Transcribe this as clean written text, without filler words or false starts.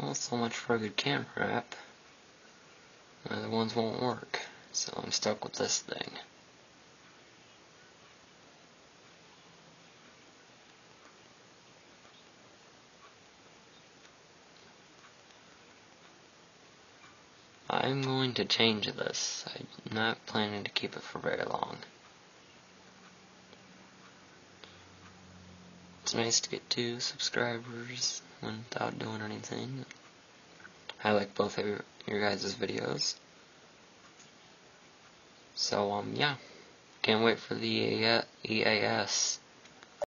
Well, so much for a good camera app. The other ones won't work, so I'm stuck with this thing. I'm going to change this. I'm not planning to keep it for very long. It's nice to get 2 subscribers without doing anything. I like both of your guys' videos. So, yeah. Can't wait for the EAS